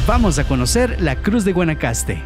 Vamos a conocer la Cruz de Guanacaste.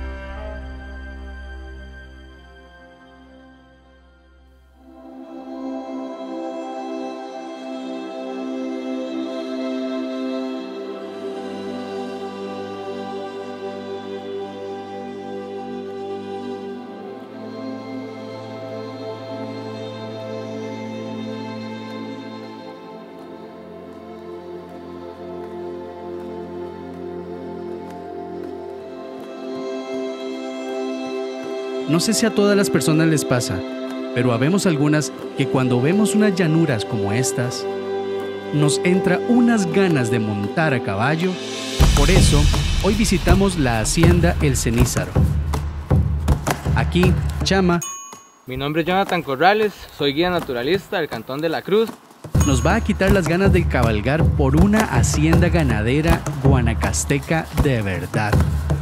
No sé si a todas las personas les pasa, pero habemos algunas que cuando vemos unas llanuras como estas, nos entra unas ganas de montar a caballo. Por eso, hoy visitamos la Hacienda El Cenízaro. Aquí, Chama, mi nombre es Jonathan Corrales, soy guía naturalista del Cantón de la Cruz. Nos va a quitar las ganas de cabalgar por una hacienda ganadera guanacasteca de verdad.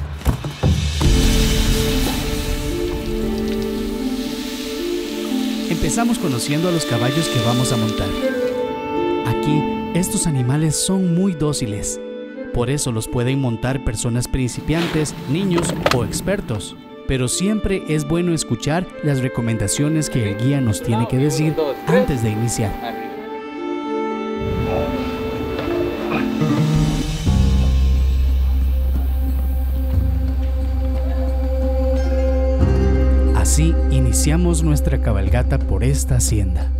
Empezamos conociendo a los caballos que vamos a montar. Aquí, estos animales son muy dóciles. Por eso los pueden montar personas principiantes, niños o expertos. Pero siempre es bueno escuchar las recomendaciones que el guía nos tiene que decir antes de iniciar. Así iniciamos nuestra cabalgata por esta hacienda.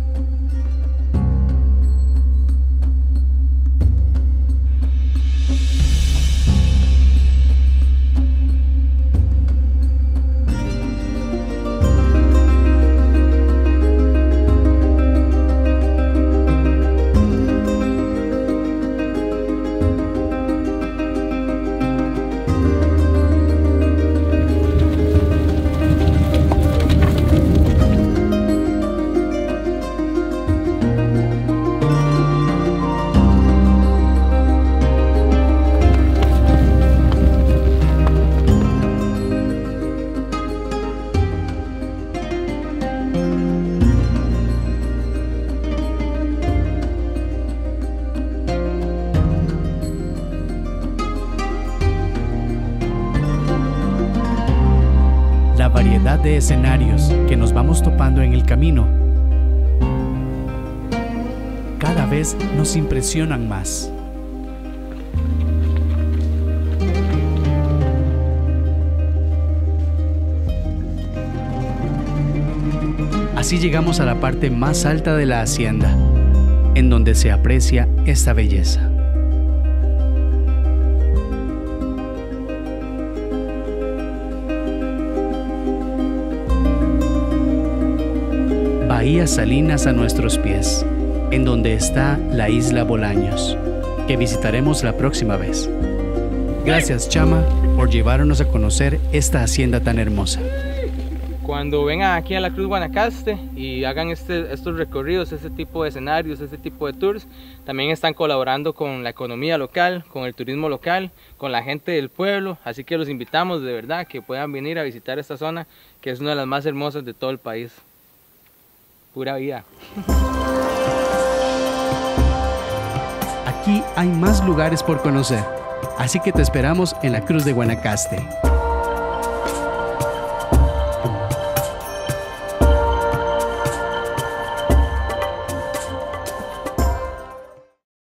La variedad de escenarios que nos vamos topando en el camino cada vez nos impresionan más. Así llegamos a la parte más alta de la hacienda, en donde se aprecia esta belleza. Bahía Salinas a nuestros pies, en donde está la isla Bolaños, que visitaremos la próxima vez. Gracias, Chama, por llevarnos a conocer esta hacienda tan hermosa. Cuando vengan aquí a la Cruz Guanacaste y hagan estos recorridos, este tipo de escenarios, este tipo de tours, también están colaborando con la economía local, con el turismo local, con la gente del pueblo, así que los invitamos de verdad que puedan venir a visitar esta zona, que es una de las más hermosas de todo el país. Pura vida. Aquí hay más lugares por conocer, así que te esperamos en la Cruz de Guanacaste.